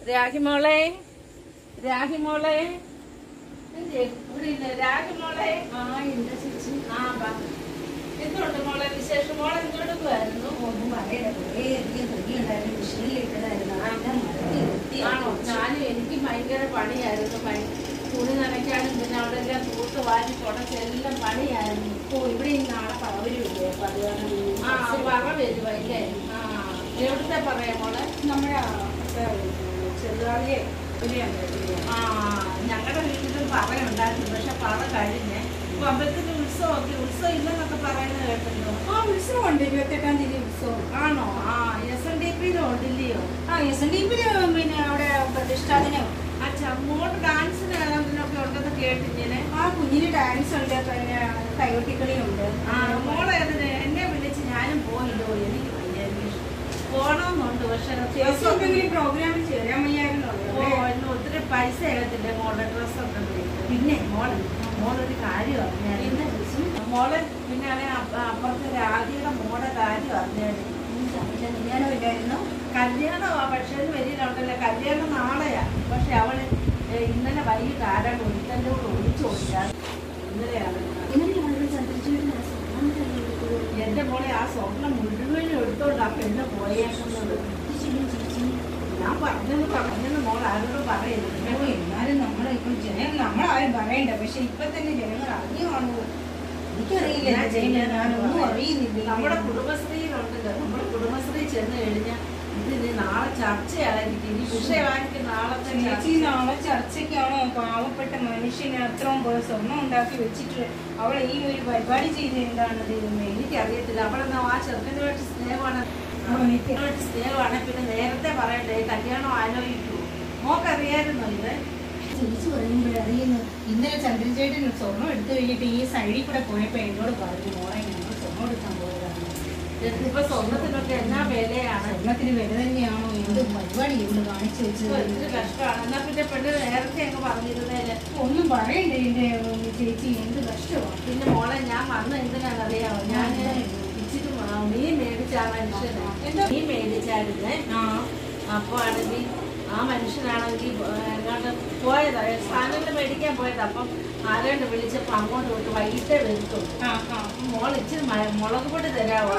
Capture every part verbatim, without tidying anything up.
രാഹിമോളെ രാഹിമോളെ ഇവിടെ ഇല്ല രാഹിമോളെ. ആ എന്താ ചേച്ചി? ആ എന്തുകൊണ്ട് മോളെ വിശേഷം? മോളെ എന്തെടുക്കുമായിരുന്നു? ഒന്നും പറയണ്ട, കുറേ അധികം തുണിയുണ്ടായിരുന്നു, മിഷീനിലിട്ടതായിരുന്നു. ആണോ? ഞാനും എനിക്ക് ഭയങ്കര പണിയായിരുന്നു. തുണി നനയ്ക്കാനും പിന്നെ അവിടെ എല്ലാം തൂത്ത് വാരി തുടച്ചെല്ലാം പണിയായിരുന്നു. ഓ ഇവിടെ നാളെ പറവരുമില്ലേ? അപ്പൊ അത് കാരണം ആ പറ വരുവല്ലേ? ആ എവിടുത്തെ പറയാ മോളെ? നമ്മുടെ ചെറുതാളിയെ തുണിയാണ്. ആ ഞങ്ങളുടെ വീട്ടിലും പറയുണ്ടായിരുന്നു, പക്ഷെ പറ കഴിഞ്ഞേ. ഇപ്പൊ അമ്പലത്തിന്റെ ഉത്സവമൊക്കെ ഉത്സവം ഇല്ലെന്നൊക്കെ പറയുന്നത് കേട്ടല്ലോ. ആ ഉത്സവമുണ്ട്, ഇരുപത്തെട്ടാം തീയതി ഉത്സവം. ആണോ? ആ എസ് എൻ ഡി പിയിലും ഉണ്ടില്ലയോ? ആ എസ് എൻ ഡി പിയില് പിന്നെ അവിടെ പ്രതിഷ്ഠാദിനോ അച്ഛാ മോട്ട് ഡാൻസിന് അതിനൊക്കെ ഉണ്ടെന്ന് കേട്ടിങ്ങനെ. ആ കുഞ്ഞിന് ഡാൻസ് ഉണ്ട്, പിന്നെ കൈകൊട്ടിക്കളിയുണ്ട്. ആ മോളെ അതിന് എന്നെ വിളിച്ച് ഞാനും പോയില്ലോ. എനിക്ക് പോണമെന്നുണ്ട്, പക്ഷെ പ്രോഗ്രാമിൽ ചേരാൻ വയ്യായിരുന്നോ? ഓ ഇന്ന് ഒത്തിരി പൈസ ആകത്തില്ലേ മോളുടെ ഡ്രസ്സൊക്കെ. പിന്നെ മോളെ മോളൊരു കാര്യം അറിഞ്ഞായിരുന്നു മോളെ. പിന്നെ അപ്പുറത്തെ രാധിയുടെ മോടെ കാര്യം അറിഞ്ഞായിരുന്നു. കല്യാണം ഇല്ലായിരുന്നു. കല്യാണമാ, പക്ഷേ വരികയുണ്ടല്ലോ. കല്യാണം നാളെയാ, പക്ഷെ അവള് ഇന്നലെ വൈകിട്ട് ആരാണ് ഒരുത്തൻ്റെ കൂടെ ഒളിച്ചു കൊടുക്കാൻ. ഇന്നലെയാണ് എന്റെ മോളെ ആ സ്വർണം മുഴുവനും എടുത്തോണ്ട് ആ പെണ്ണ് പോയേക്കുന്നത്. ഞാൻ പറഞ്ഞെന്ന് പറഞ്ഞെന്ന് മോൾ ആരോടും പറയരുത്. എന്നാലും നമ്മളെ ഇപ്പം ജനം നമ്മളാരും പറയണ്ട, പക്ഷെ ഇപ്പൊ തന്നെ ജനങ്ങൾ അറിഞ്ഞു കാണുമോ? എനിക്കറിയില്ല, ഞാനൊന്നും അറിയുന്നില്ല. നമ്മുടെ കുടുംബശ്രീയിലുണ്ടല്ലോ, നമ്മുടെ കുടുംബശ്രീ ചെന്ന് കഴിഞ്ഞാൽ ഇത് നാളെ ചർച്ചയായിരിക്കും. ഇനി വിഷയമായിരിക്കും നാളത്തെ. ചേച്ചി നാളെ ചർച്ചയ്ക്കാണോ? പാവപ്പെട്ട മനുഷ്യന് അത്രയും പോലെ സ്വർണം ഉണ്ടാക്കി വെച്ചിട്ട് അവൾ ഈ ഒരു പരിപാടി ചെയ്ത് എന്താണത്? എനിക്കറിയത്തില്ല. അവളെന്നാ ആ ചെറുക്കനുമായിട്ട് സ്നേഹമാണ് സ്നേഹമാണ് പിന്നെ നേരത്തെ പറയണ്ടേ കല്യാണം ആലോചിക്കൂ. മോക്കറിയായിരുന്നോ ഇത്? ചേച്ചി പറയുമ്പോഴറിയുന്നു. ഇന്നലെ ചന്ദ്രചേട്ടൻ സ്വർണം എടുത്തു കഴിഞ്ഞിട്ട് ഈ സൈഡിൽ കൂടെ പോയപ്പോ എന്നോട് പറഞ്ഞു, മോളെ ഞങ്ങൾ സ്വർണം എടുക്കാൻ പോയതാണ്. ഇപ്പൊ സ്വർണത്തിനൊക്കെ എന്നാ വിലയാണ്. സ്വർണത്തിന് വില തന്നെയാണോ? എന്ത് പരിപാടി ഇവിടെ കാണിച്ചു വെച്ചത്? എന്തൊരു കഷ്ടമാണ്. എന്നാ പിന്നെ പെണ്ണ് നേരത്തെ അങ്ങ് പറഞ്ഞിരുന്നേല് ഒന്നും പറയണ്ടേ എന്റെ ചേച്ചി, എന്ത് കഷ്ടമാണ്. പിന്നെ മോളെ ഞാൻ വന്ന എന്തിനാണെന്നറിയാമോ? ഞാൻ ഇച്ചിരി മീൻ മേടിച്ചാ മനുഷ്യന് മീൻ മേടിച്ചായിരുന്നേ. അപ്പൊ ആണെങ്കിൽ ആ മനുഷ്യനാണെങ്കിൽ എങ്ങോട്ട് പോയതാ, സാധനങ്ങൾ മേടിക്കാൻ പോയത്. അപ്പം ആരാണ്ട് വിളിച്ചപ്പോ അങ്ങോട്ട് വിട്ട് വൈകിട്ടേ വരുത്തും. മോൾ ഇച്ചിരി മുളക് പൊടി തരാമോ?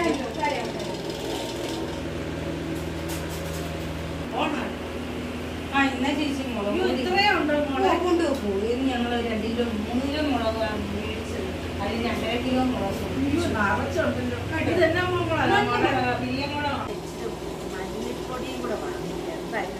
ആ എന്നാ ചേച്ചി മുളക് ഇത്രയും ഉണ്ടോ മോളെ? കൊണ്ട് പോയി ഞങ്ങൾ രണ്ട് കിലോ മൂന്ന് കിലോ മുളക് മേടിച്ചത്. അതിൽ രണ്ടര കിലോ മുളക് നിറച്ചുണ്ടല്ലോ. ഇതെന്നാ മുളകാണ്? വലിയ മുളക്. മല്ലിപ്പൊടിയും കൂടെ വാങ്ങില്ല. എന്തായാലും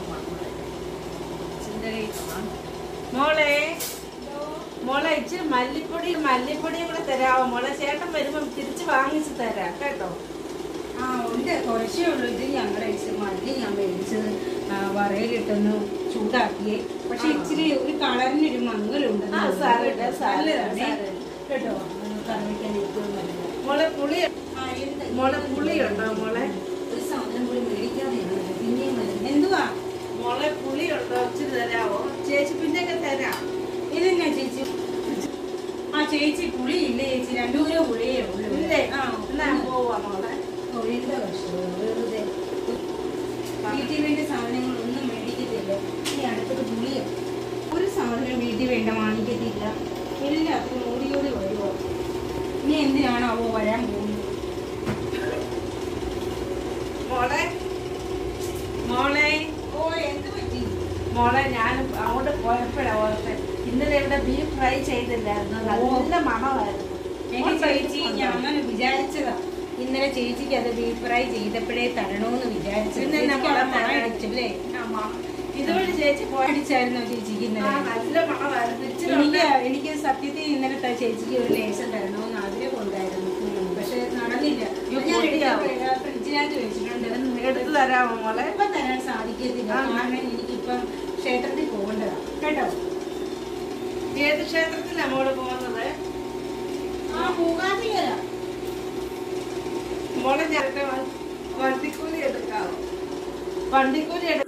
മോളെ മോളെ ഇച്ചിരി മല്ലിപ്പൊടി മല്ലിപ്പൊടിയും കൂടെ തരാമോ മോളെ? ചേട്ടൻ വരുമ്പം തിരിച്ച് വാങ്ങിച്ച് തരാം കേട്ടോ. ആ ഉണ്ട്, കുറച്ചേ ഉള്ളൂ. ഇത് ഞങ്ങളുടെ ഇച്ചിരി മല്ലി ഞാൻ മേടിച്ചത് വറയിലിട്ടൊന്ന് ചൂടാക്കിയേ. പക്ഷെ ഇച്ചിരി ഒരു കളറിനൊരു മങ്ങലുണ്ട് കേട്ടോ. കറിവയ്ക്കാൻ ഏറ്റവും നല്ലത്. മോളെ പുളി മോളെ പുളിയുണ്ടോ മോളെ? ഒരു സാധനം കൂടി മേടിക്കാതെയാണ് പിന്നെയും വരുന്നത്. എന്തുവാ മോളെ പുളിയുണ്ടോ? ഇച്ചിരി തരാമോ ചേച്ചി? പിന്നെയൊക്കെ തരാം. ഇതെന്നാ ചേച്ചി? ആ ചേച്ചി പുളി ഇല്ല ചേച്ചി, രണ്ടു കിലോ പുളിയേ ഉള്ളൂ. ഇല്ലേ? ആ എന്നാ പോവാ മോളെ. എന്താ കഷ്ടം വെറുതെ. വീട്ടിൽ വേണ്ട സാധനങ്ങളൊന്നും മേടിക്കത്തില്ല. ഈ അടുത്തത് പുളിയോ ഒരു സാധനം വീട്ടിൽ വേണ്ട വാങ്ങിക്കത്തില്ല. എല്ലാത്തിനും ഓടി ഓടി വരുമോ? ഇനി എന്തിനാണോ അവ വരാൻ പോകുന്നത്? മോളെ മോളെ ഓ എന്ത് പറ്റി മോളെ? ഞാൻ അങ്ങോട്ട് പോയപ്പോഴാ ഓർത്തെ ഇന്നലെ ഇവിടെ ബീഫ് ഫ്രൈ ചെയ്തില്ലായിരുന്നു, നല്ല മണമായിരുന്നു. എനിക്ക് ചേച്ചി ഞാൻ അങ്ങനെ വിചാരിച്ചതാ. ഇന്നലെ ചേച്ചിക്ക് അത് ബീഫ് ഫ്രൈ ചെയ്തപ്പോഴേ തരണോന്ന് വിചാരിച്ചു. അല്ലേ ഇതുവഴി ചേച്ചി പോയടിച്ചായിരുന്നോ ചേച്ചിക്ക് ഇന്നലെ? നല്ല മണമായിരുന്നു. എനിക്ക് എനിക്ക് സത്യത്തിൽ ഇന്നലെ ചേച്ചിക്ക് ഒരു ലേശം തരണമെന്ന് ആഗ്രഹം ഉണ്ടായിരുന്നു, പക്ഷെ നടന്നില്ല. ഫ്രിഡ്ജിനകത്ത് വെച്ചിട്ടുണ്ട്. എടുത്തു തരാമോ മോളെ? ഇപ്പം തരാൻ സാധിക്കത്തില്ല, കാരണം എനിക്കിപ്പം ക്ഷേത്രത്തിൽ പോകേണ്ടതാ കേട്ടോ. ഏത് ക്ഷേത്രത്തിലാണ് മോള് പോകുന്നത്? ആ മൂകാംബികര. മോളെ ഞാൻ വണ്ടിക്കൂലി എടുക്കാവോ? വണ്ടിക്കൂലി എടുക്കാം.